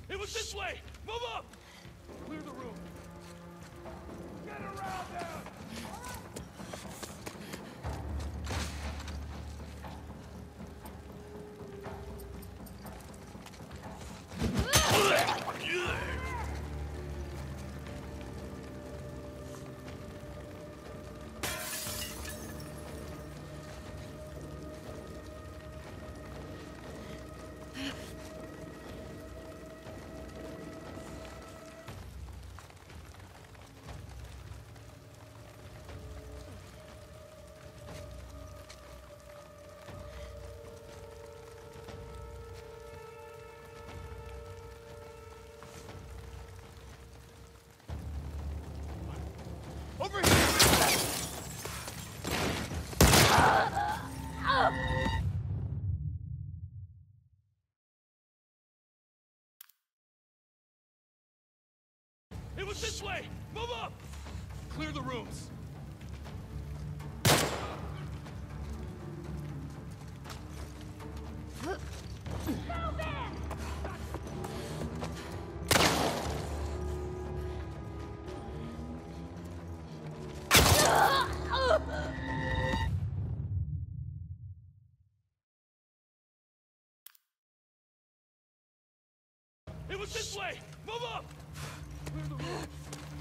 It was this way! Move up! Clear the room. Get around them! Over here! It was this way! Move up! Clear the rooms. It was this way! Move up! Clear the room.